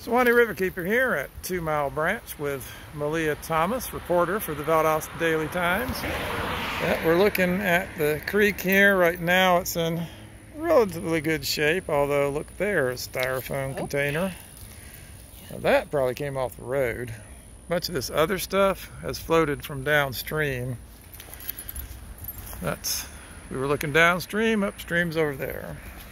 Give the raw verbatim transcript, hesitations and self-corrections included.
Swanee Riverkeeper here at Two Mile Branch with Malia Thomas, reporter for the Valdosta Daily Times. Yeah, we're looking at the creek here. Right now it's in relatively good shape, although look there, a styrofoam oh. container. Now that probably came off the road. A bunch of this other stuff has floated from downstream. That's, we were looking downstream, upstream's over there.